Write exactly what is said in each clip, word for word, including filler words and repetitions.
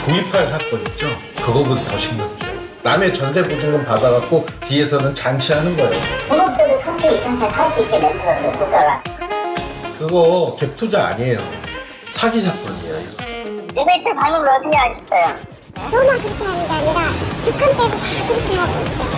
조이팔 사건 있죠? 그거보다 더 심각해요. 남의 전세 보증금 받아갖고 뒤에서는 잔치하는 거예요. 본업들도 함께 이천살 살 수 있게 멘트거든요, 국가가. 그거 갭 투자 아니에요. 사기 사건이에요. 리베이트 반응을 어떻게 하셨어요? 저만 그렇게 하는 게 아니라 북한 빼고 다 그렇게 하고 있어요.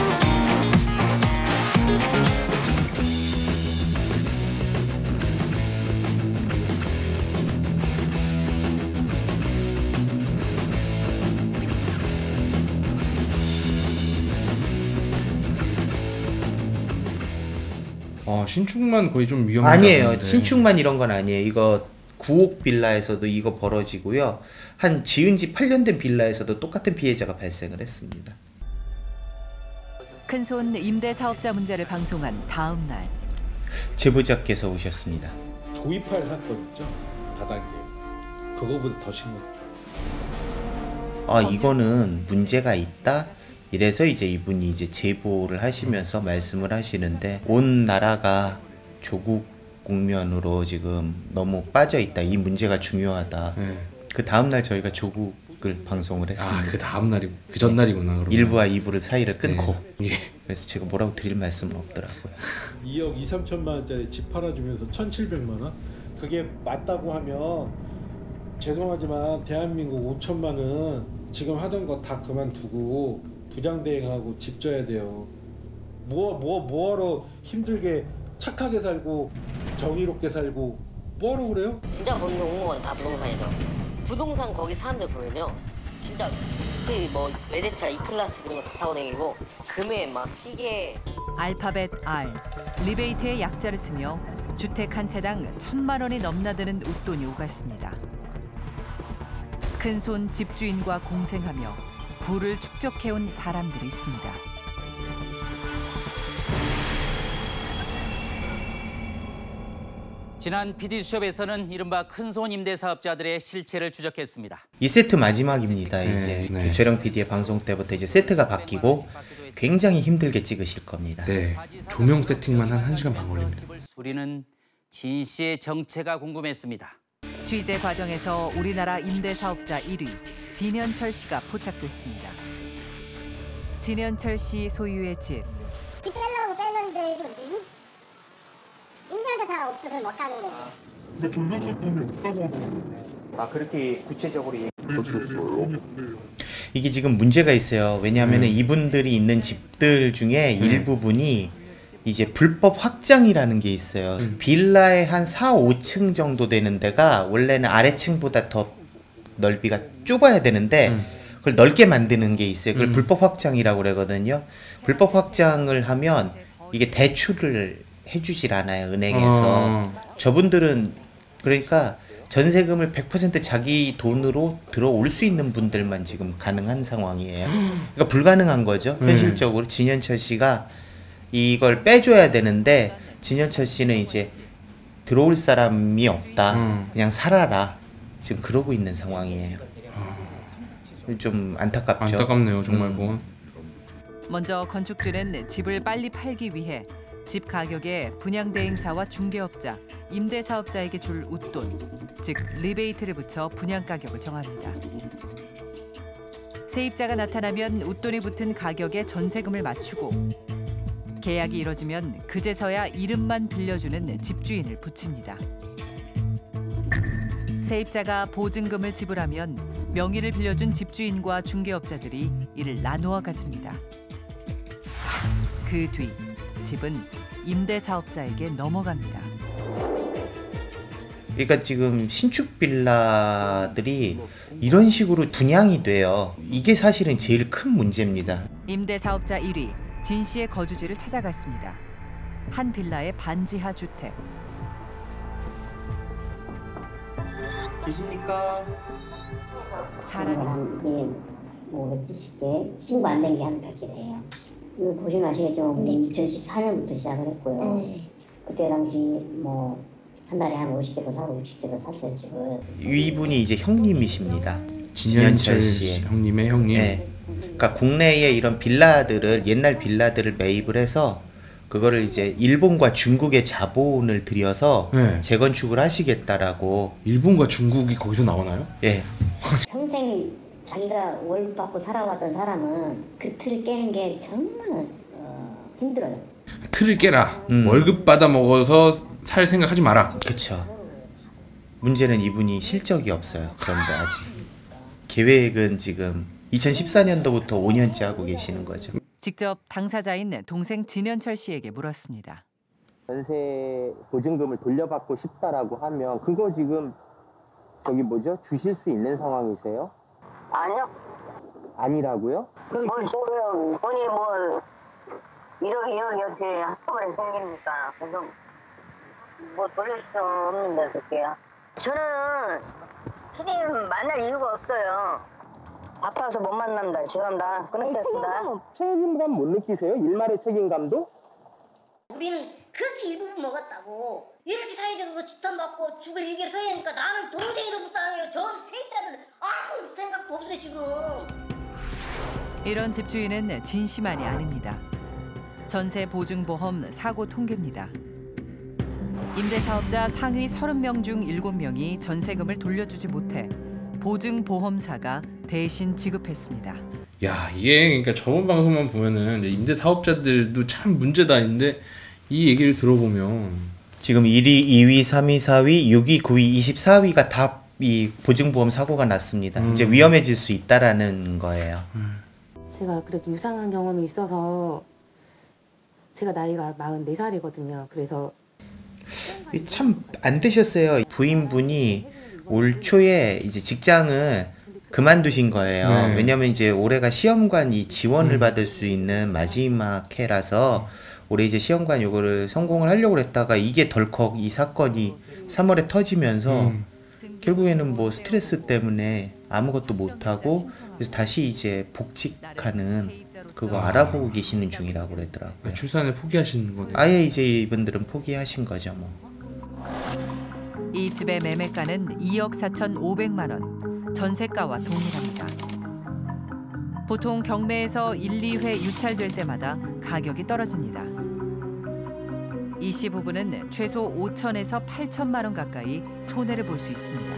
어, 신축만 거의 좀 위험한 아니에요. 신축만 이런 건 아니에요. 이거 구옥 빌라에서도 이거 벌어지고요. 한 지은 지 팔 년 된 빌라에서도 똑같은 피해자가 발생을 했습니다. 큰손 임대 사업자 문제를 방송한 다음 날 제보자께서 오셨습니다. 조이팔 사건 있죠? 다단계. 그거보다 더 심각해요. 아, 이거는 문제가 있다. 이래서 이제 이분이 이제 제보를 하시면서 말씀을 하시는데, 온 나라가 조국 국면으로 지금 너무 빠져 있다. 이 문제가 중요하다. 네. 그 다음 날 저희가 조국을 방송을 했습니다. 아, 그 다음 날이 그 전날이구나. 네. 일부와 이부를 사이를 끊고. 네. 예. 그래서 제가 뭐라고 드릴 말씀은 없더라고요. 이억 이삼천만 원짜리 집 팔아주면서 천칠백만 원? 그게 맞다고 하면 죄송하지만 대한민국 오천만 원 지금 하던 거 다 그만두고 부장대행하고 집 져야 돼요. 뭐, 뭐, 뭐하러 힘들게 착하게 살고 정의롭게 살고 뭐하러 그래요? 진짜 보면 공무원 다 부동산이죠. 부동산 거기 사람들 보면요, 진짜 그 뭐 외제차 E클래스 그런 거 다 타고 다니고 금에 막 시계. 알파벳 R, 리베이트의 약자를 쓰며 주택 한 채당 천만 원이 넘나드는 웃돈이 오갔습니다. 큰손 집주인과 공생하며 부를 축적해온 사람들이 있습니다. 지난 피디수첩에서는 이른바 큰손 임대사업자들의 실체를 추적했습니다. 이 세트 마지막입니다. 네, 이제 네. 교철형 피디의 방송 때부터 이제 세트가 바뀌고 굉장히 힘들게 찍으실 겁니다. 네, 조명 세팅만 한 한 시간 반 걸립니다. 우리는 진 씨의 정체가 궁금했습니다. 취재 과정에서 우리나라 임대사업자 일 위 진현철 씨가 포착됐습니다. 진현철 씨 소유의 집. 집 빼려고 빼는데 지금 임대가 다 없어서 못 사는 거예요. 근데 돌려줄 돈이 없다고 하더라고요. 아, 그렇게 구체적으로 얘기하셨어요? 이게 지금 문제가 있어요. 왜냐하면 음. 이분들이 있는 집들 중에 음. 일부분이 이제 불법 확장이라는 게 있어요. 음. 빌라의 한 사, 오 층 정도 되는 데가 원래는 아래층보다 더 넓이가 좁아야 되는데 음. 그걸 넓게 만드는 게 있어요. 그걸 음. 불법 확장이라고 그러거든요. 불법 확장을 하면 이게 대출을 해주질 않아요, 은행에서. 어. 저분들은 그러니까 전세금을 백 퍼센트 자기 돈으로 들어올 수 있는 분들만 지금 가능한 상황이에요. 그러니까 불가능한 거죠. 음. 현실적으로 진현철 씨가 이걸 빼줘야 되는데 진현철 씨는 이제 들어올 사람이 없다. 음. 그냥 살아라. 지금 그러고 있는 상황이에요. 좀 안타깝죠. 안타깝네요, 정말. 뭐. 음. 먼저 건축주는 집을 빨리 팔기 위해 집 가격에 분양대행사와 중개업자, 임대사업자에게 줄 웃돈, 즉 리베이트를 붙여 분양가격을 정합니다. 세입자가 나타나면 웃돈이 붙은 가격에 전세금을 맞추고 계약이 이뤄지면 그제서야 이름만 빌려주는 집주인을 붙입니다. 세입자가 보증금을 지불하면 명의를 빌려준 집주인과 중개업자들이 이를 나누어 갔습니다. 그 뒤 집은 임대사업자에게 넘어갑니다. 그러니까 지금 신축 빌라들이 이런 식으로 분양이 돼요. 이게 사실은 제일 큰 문제입니다. 임대사업자 일 위 진 씨의 거주지를 찾아갔습니다. 한 빌라의 반지하 주택. 계십니까? 사람이 이게 뭐 몇십 개 신고 안 된 게 한 백 개래요. 이거 보시면 아시겠지만 네. 이천십사 년부터 시작을 했고요. 네. 그때 당시 뭐 한 달에 한 오십 개도 사고 육십 개도 샀어요, 집을. 이분이 이제 형님이십니다. 진현철 씨의 형님의 형님. 네. 그러니까 국내에 이런 빌라들을 옛날 빌라들을 매입을 해서 그거를 이제 일본과 중국의 자본을 들여서 네. 재건축을 하시겠다라고. 일본과 중국이 거기서 나오나요? 예. 평생 평생 자기가 월 받고 살아왔던 사람은 그 틀을 깨는 게 정말 어, 힘들어요. 틀을 깨라. 음. 월급 받아 먹어서 살 생각하지 마라. 그쵸. 문제는 이분이 실적이 없어요. 그런데 아직 계획은 지금 이천십사 년도부터 오 년째 하고 계시는 거죠. 직접 당사자인 동생 진현철 씨에게 물었습니다. 전세 보증금을 돌려받고 싶다라고 하면 그거 지금 저기 뭐죠? 주실 수 있는 상황이세요? 아니요. 아니라고요? 뭐 지금 돈이 뭐 일억 이억 이렇게 한꺼번에 생깁니까? 그래서 뭐 돌릴 수 없는데 그게. 저는 피디님 만날 이유가 없어요. 아파서 못 만납니다. 죄송합니다. 끊겠습니다. 책임감 못 느끼세요? 일말의 책임감도? 우리는 그렇게 일부분 먹었다고 이렇게 사회적으로 지탄받고 죽을 위기에 서야 하니까 나는 동생이도 불쌍해요. 저 세입자들 아무 생각도 없어요 지금. 이런 집주인은 진심만이 아닙니다. 전세 보증보험 사고 통계입니다. 임대사업자 상위 서른 명 중 일곱 명이 전세금을 돌려주지 못해 보증보험사가 대신 지급했습니다. 야, 이게 그러니까 저번 방송만 보면은 이제 임대 사업자들도 참 문제다 했는데 이 얘기를 들어보면 지금 일 위, 이 위, 삼 위, 사 위, 육 위, 구 위, 이십사 위가 다 이 보증보험 사고가 났습니다. 음. 이제 위험해질 수 있다라는 거예요. 음. 제가 그래도 유상한 경험이 있어서 제가 나이가 마흔네 살이거든요. 그래서 참 안 되셨어요. 부인분이 올 초에 이제 직장을 그만두신 거예요. 네. 왜냐면 이제 올해가 시험관이 지원을 음. 받을 수 있는 마지막 해라서 올해 이제 시험관 요거를 성공을 하려고 했다가 이게 덜컥 이 사건이 삼월에 터지면서 음. 결국에는 뭐 스트레스 때문에 아무것도 못하고 그래서 다시 이제 복직하는 그거 아. 알아보고 계시는 중이라고 그러더라고요. 출산을 포기하시는 거네요. 아예 이제 이분들은 포기하신 거죠 뭐. 이 집의 매매가는 이억 사천오백만 원, 전세가와 동일합니다. 보통 경매에서 일, 이 회 유찰될 때마다 가격이 떨어집니다. 이 씨 부부는 최소 오천에서 팔천만 원 가까이 손해를 볼 수 있습니다.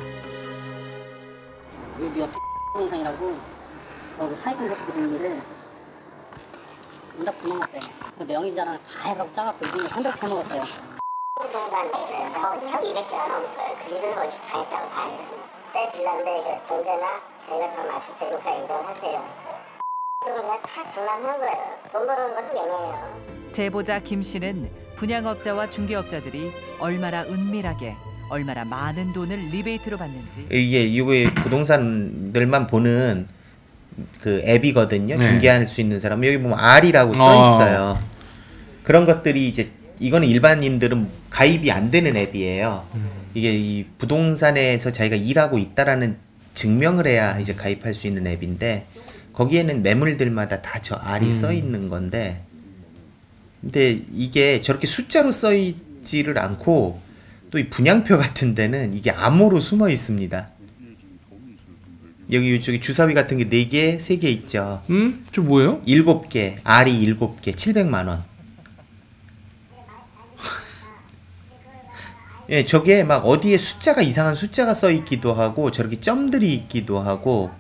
여기 옆에 동상이라고 그 사기꾼 새끼들을 문dak 불러놨어요. 그 명의자랑 다 해가고 짜갖고 이분이 삼백세 먹었어요. 부동산 있어요. 천이백 개가 넘을 거예요. 그 집은 건축 다 했다고 봐야 돼요. 새 빌라인데 그 전세나 저희가 더 맞출 테니까 인정하세요. 그건 그냥 다 장난하는 거예요. 돈 벌어는 것도 예매예요. 제보자 김 씨는 분양업자와 중개업자들이 얼마나 은밀하게 얼마나 많은 돈을 리베이트로 받는지 이게 이거에 부동산들만 보는 그 앱이거든요. 네. 중개할 수 있는 사람 여기 보면 R이라고 써 어. 있어요. 그런 것들이 이제 이거는 일반인들은 가입이 안 되는 앱이에요. 음. 이게 이 부동산에서 자기가 일하고 있다라는 증명을 해야 이제 가입할 수 있는 앱인데 거기에는 매물들마다 다 저 R이 음. 써 있는 건데 근데 이게 저렇게 숫자로 써 있지를 않고 또 이 분양표 같은 데는 이게 암호로 숨어 있습니다. 여기 이쪽에 주사위 같은 게 네 개, 세 개 있죠. 음? 저 뭐예요? 일곱 개, R이 일곱 개, 칠백만 원. 예, 저게 막 어디에 숫자가 이상한 숫자가 써 있기도 하고 저렇게 점들이 있기도 하고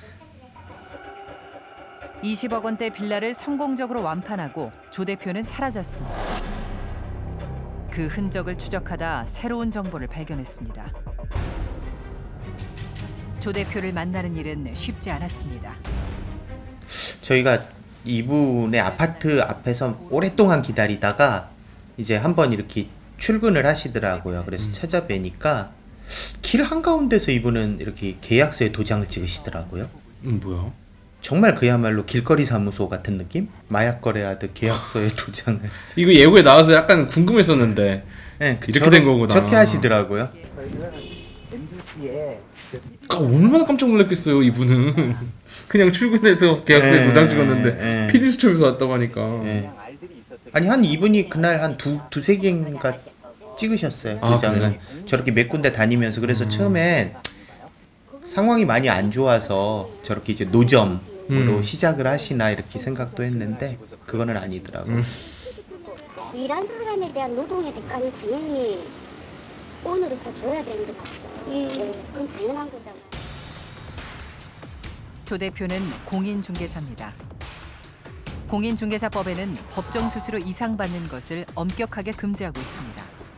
이십억 원대 빌라를 성공적으로 완판하고 조 대표는 사라졌습니다. 그 흔적을 추적하다 새로운 정보를 발견했습니다. 조 대표를 만나는 일은 쉽지 않았습니다. 저희가 이분의 아파트 앞에서 오랫동안 기다리다가 이제 한번 이렇게 출근을 하시더라고요. 그래서 찾아뵈니까 길 한가운데서 이분은 이렇게 계약서에 도장을 찍으시더라고요. 음, 뭐야? 정말 그야말로 길거리 사무소 같은 느낌? 마약 거래하듯 계약서에 도장을. 이거 예고에 나와서 약간 궁금했었는데 네, 그 이렇게 저런, 된 거구나. 저렇게 하시더라고요. 아, 얼마나 깜짝 놀랐겠어요 이분은. 그냥 출근해서 계약서에 네, 도장 찍었는데 네. 피디 수첩에서 왔다고 하니까. 네. 아니 한 이분이 그날 한 두 두세 개인가 찍으셨어요. 아, 도장을. 그래요? 저렇게 몇 군데 다니면서 그래서 음. 처음엔 상황이 많이 안 좋아서 저렇게 이제 노점으로 음. 시작을 하시나 이렇게 생각도 했는데 그거는 아니더라고. 요 음. 일한 사람에 대한 노동의 대가는 당연히 오늘로서 줘야 되는 게 맞죠. 음. 그건 당연한 거잖아요. 조 대표는 공인중개사입니다. 공인중개사법에는 법정 수수료 이상 받는 것을 엄격하게 금지하고 있습니다.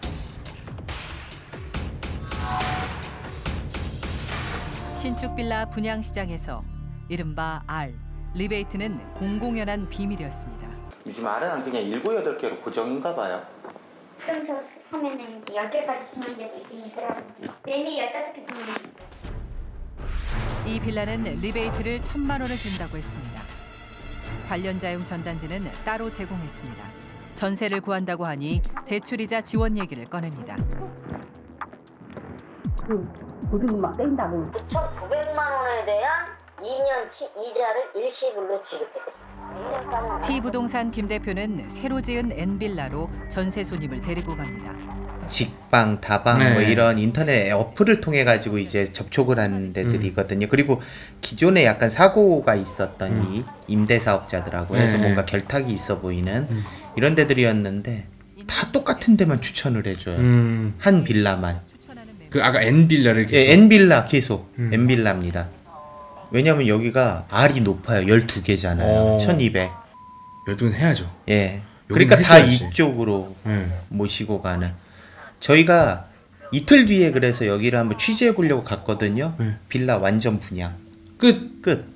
신축 빌라 분양 시장에서 이른바 R, 리베이트는 공공연한 비밀이었습니다. 요즘 R은 그냥 일곱, 여덟 개로 고정인가 봐요. 그럼 저 하면은 열 개까지 주는 데도 있으니까 매미 열다섯 개 주면 이 빌라는 리베이트를 천만 원을 준다고 했습니다. 관련자용 전단지는 따로 제공했습니다. 전세를 구한다고 하니 대출이자 지원 얘기를 꺼냅니다. 그 보증금 막 떼인다고. 구천구백만 원에 대한 이 년치 이자를 일시불로 지급했습니다. T부동산 김 대표는 새로 지은 N빌라로 전세 손님을 데리고 갑니다. 직방, 다방 네. 뭐 이런 인터넷 어플을 통해 가지고 이제 접촉을 하는 데들이거든요. 그리고 기존에 약간 사고가 있었던 음. 이 임대사업자들하고 해서 네. 뭔가 결탁이 있어 보이는 음. 이런 데들이었는데 다 똑같은 데만 추천을 해줘요. 음. 한 빌라만. 그 아까 N 빌라를 예, N빌라 계속 음. N빌라입니다. 왜냐면 여기가 R이 높아요. 열두 개잖아요. 어. 천이백. 열두 개 해야죠. 예. 여기는 그러니까 다 해줘야지. 이쪽으로 네. 모시고 가는. 저희가 이틀 뒤에 그래서 여기를 한번 취재해 보려고 갔거든요. 네. 빌라 완전 분양. 끝. 끝.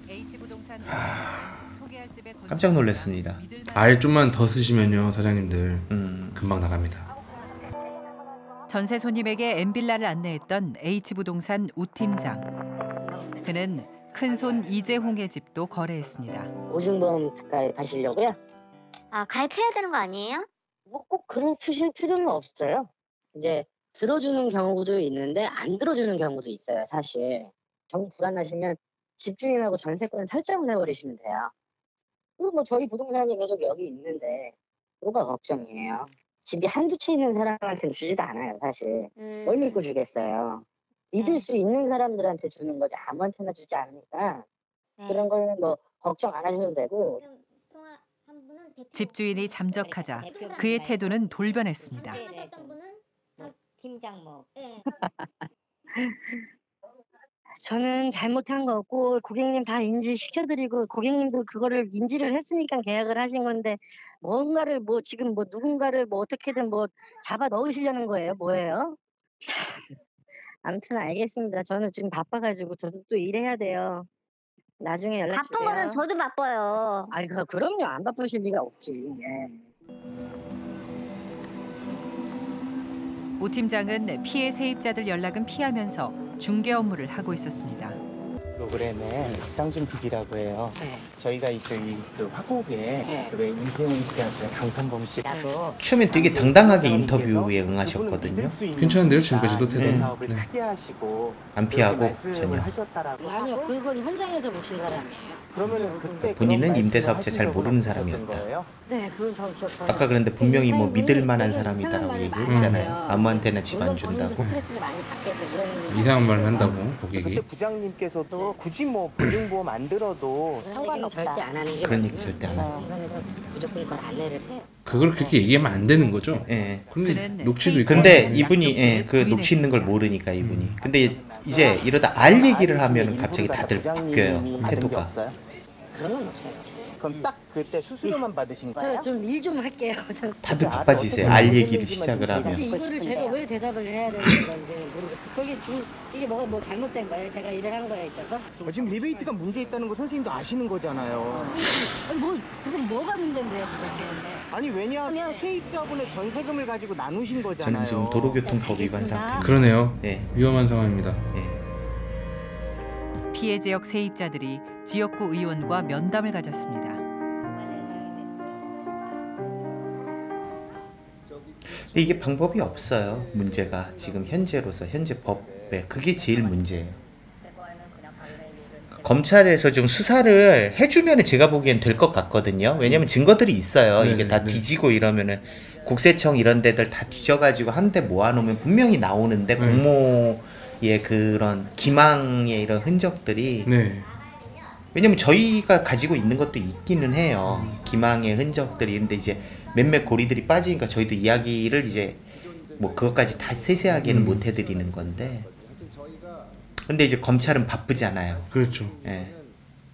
깜짝 놀랐습니다. 알 좀만 더 쓰시면요, 사장님들 음. 금방 나갑니다. 전세 손님에게 N빌라를 안내했던 H부동산 우 팀장. 그는 큰손 이재홍의 집도 거래했습니다. 보증보험 가입하시려고요? 아 가입해야 되는 거 아니에요? 뭐 꼭 그러실 필요는 없어요. 이제 들어주는 경우도 있는데 안 들어주는 경우도 있어요. 사실 정 불안하시면 집주인하고 전세권 설정을 해버리시면 돼요. 그리고 뭐 저희 부동산이 계속 여기 있는데 뭐가 걱정이에요. 집이 한두 채 있는 사람한테는 주지도 않아요. 사실 음. 뭘 믿고 주겠어요. 믿을 수 있는 사람들한테 주는 거지 아무한테나 주지 않으니까 네. 그런 거는 뭐 걱정 안 하셔도 되고. 집주인이 잠적하자 그의 태도는 돌변했습니다. 팀장 뭐. 저는 잘못한 거 없고 고객님 다 인지시켜드리고 고객님도 그거를 인지를 했으니까 계약을 하신 건데 뭔가를 뭐 지금 뭐 누군가를 뭐 어떻게든 뭐 잡아 넣으시려는 거예요? 뭐예요? 아무튼 알겠습니다. 저는 지금 바빠가지고 저도 또 일해야 돼요. 나중에 연락 주세요. 바쁜 거는 저도 바빠요. 아이 그 그럼요. 안 바쁘실 리가 없지. 예. 우 팀장은 피해 세입자들 연락은 피하면서 중개 업무를 하고 있었습니다. 프로그램에 쌍준 피디라고 해요. 네. 저희가 이 저희 그 화곡에 네. 그 왜 이재용 씨하고 강선범 씨 나도 처음에 되게 당당하게 인터뷰에 응하셨거든요. 괜찮은데요, 지금까지도 태도. 사업을 네. 크게 하시고 안 피하고 전혀. 아니요 그건 현장에서 보신 사람이에요. 그러면은 그때 본인은 임대사업자 잘 모르는 사람이었다. 네 그건 저, 저, 저 아까 그런데 분명히 뭐 믿을 만한 되게 사람이다라고 이상한 얘기했잖아요. 말을 아무한테나 집 안 물론 준다고. 본인도 스트레스를 많이 받겠죠. 그런 이상한 말을 한다고 고객이. 그때 부장님께서도 굳이 뭐 보증보험 안 들어도 상관없다. 절대 안 하는 게 그런 맞고요. 얘기 절대 안 하고. 어, 그러니까 무조건 그건 안내를 해. 그걸 그렇게 얘기하면 안 되는 거죠. 예. 근데 그는 녹취도 있고. 근데 약속을 이분이 예, 그 녹취 있는 걸 모르니까 이분이. 근데 이제 이러다 알 얘기를 하면은 갑자기 다들 바뀌어요. 태도가. 그런 건 없어요. 그럼 딱 그때 수수료만 받으신 저 좀 일 좀 할게요. 저 다들 바빠지세요. 알 얘기를 시작을 근데 하면. 이거를 제가 왜 대답을 해야 되는 건지 모르겠어요. 거기 중 이게 뭐가 뭐 잘못된 거예요? 제가 일을 한 거에 있어서? 지금 리베이트가 문제 있다는 거 선생님도 아시는 거잖아요. 아니 뭐 그건 뭐가 문제인데요? 그게. 아니 왜냐하면 세입자분의 전세금을 가지고 나누신 거잖아요. 저는 지금 도로교통법 위반 상태. 그러네요. 네. 위험한 상황입니다. 네. 피해 지역 세입자들이 지역구 의원과 면담을 가졌습니다. 근데 이게 방법이 없어요. 문제가 지금 현재로서 현재 법에 그게 제일 문제예요. 검찰에서 좀 수사를 해주면 제가 보기엔 될 것 같거든요. 왜냐면 증거들이 있어요. 네, 이게 다 네. 뒤지고 이러면은 국세청 이런 데들 다 뒤져가지고 한 대 모아놓으면 분명히 나오는데 네. 공모의 그런 기망의 이런 흔적들이 네. 왜냐면 저희가 가지고 있는 것도 있기는 해요. 기망의 흔적들이. 근데 이제 몇몇 고리들이 빠지니까 저희도 이야기를 이제 뭐 그것까지 다 세세하게는 음. 못 해드리는 건데. 근데 이제 검찰은 바쁘잖아요. 그렇죠. 예.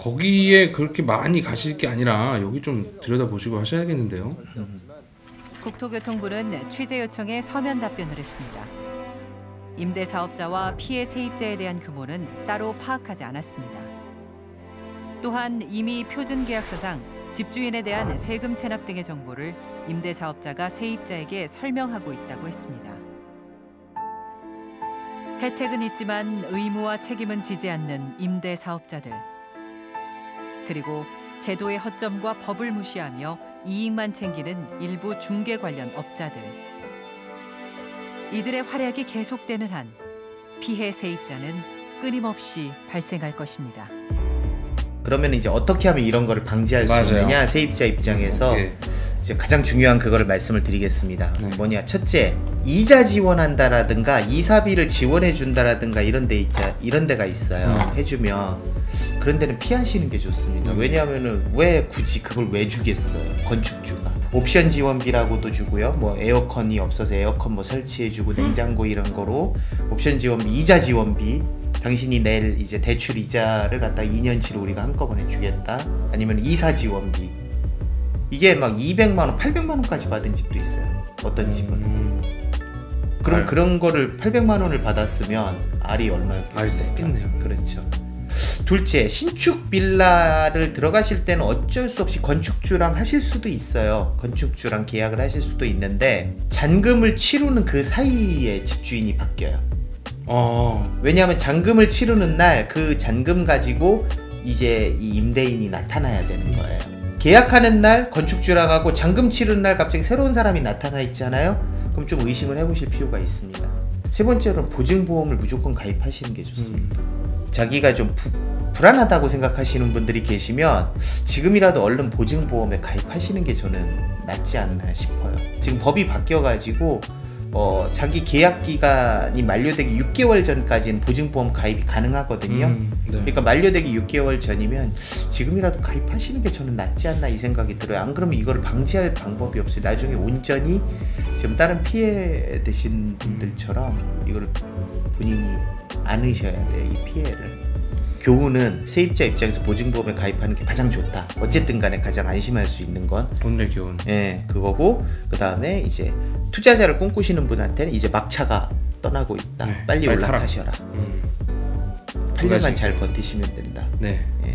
거기에 그렇게 많이 가실 게 아니라 여기 좀 들여다보시고 하셔야겠는데요. 국토교통부는 취재 요청에 서면 답변을 했습니다. 임대 사업자와 피해 세입자에 대한 규모는 따로 파악하지 않았습니다. 또한 이미 표준계약서상 집주인에 대한 세금 체납 등의 정보를 임대 사업자가 세입자에게 설명하고 있다고 했습니다. 혜택은 있지만 의무와 책임은 지지 않는 임대 사업자들. 그리고 제도의 허점과 법을 무시하며 이익만 챙기는 일부 중개 관련 업자들. 이들의 활약이 계속되는 한 피해 세입자는 끊임없이 발생할 것입니다. 그러면 이제 어떻게 하면 이런 거를 방지할 맞아요. 수 있느냐, 세입자 입장에서 네. 이제 가장 중요한 그거를 말씀을 드리겠습니다. 네. 뭐냐, 첫째, 이자 지원한다라든가 이사비를 지원해 준다라든가 이런 데 있자 이런 데가 있어요. 음. 해주면 그런 데는 피하시는 게 좋습니다. 음. 왜냐하면은 왜 굳이 그걸 왜 주겠어요? 건축주가 옵션 지원비라고도 주고요. 뭐 에어컨이 없어서 에어컨 뭐 설치해주고 냉장고 이런 거로 옵션 지원비, 이자 지원비. 당신이 낼 이제 대출 이자를 갖다 이 년치로 우리가 한꺼번에 주겠다. 아니면 이사 지원비. 이게 막 이백만 원, 팔백만 원까지 받은 집도 있어요. 어떤 집은. 음. 그럼 알. 그런 거를 팔백만 원을 받았으면 알이 얼마였겠어요? 알이 셌겠네요. 그렇죠. 둘째, 신축 빌라를 들어가실 때는 어쩔 수 없이 건축주랑 하실 수도 있어요. 건축주랑 계약을 하실 수도 있는데 잔금을 치르는 그 사이에 집주인이 바뀌어요. 어. 왜냐하면 잔금을 치르는 날 그 잔금 가지고 이제 이 임대인이 나타나야 되는 거예요. 계약하는 날 건축주랑 하고 잔금 치르는 날 갑자기 새로운 사람이 나타나 있잖아요. 그럼 좀 의심을 해보실 필요가 있습니다. 세 번째로는 보증보험을 무조건 가입하시는 게 좋습니다. 음. 자기가 좀 부, 불안하다고 생각하시는 분들이 계시면 지금이라도 얼른 보증보험에 가입하시는 게 저는 낫지 않나 싶어요. 지금 법이 바뀌어가지고 어, 자기 계약 기간이 만료되기 육 개월 전까지는 보증보험 가입이 가능하거든요. 음, 네. 그러니까 만료되기 육 개월 전이면 지금이라도 가입하시는 게 저는 낫지 않나 이 생각이 들어요. 안 그러면 이거를 방지할 방법이 없어요. 나중에 온전히 지금 다른 피해 되신 분들처럼 이걸 본인이 안으셔야 돼요. 이 피해를. 교훈은 세입자 입장에서 보증보험에 가입하는 게 가장 좋다. 어쨌든 간에 가장 안심할 수 있는 건 오늘 교훈. 예, 그거고 그 다음에 이제 투자자를 꿈꾸시는 분한테는 이제 막차가 떠나고 있다. 네, 빨리 빨리 올라타셔라. 음. 팔 년만 잘 버티시면 된다. 네. 예.